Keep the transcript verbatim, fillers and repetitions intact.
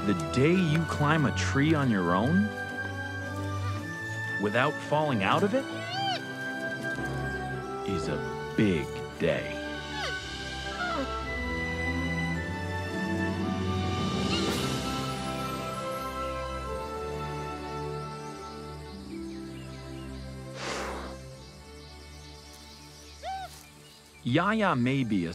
The day you climb a tree on your own without falling out of it is a big day. Yaya may be a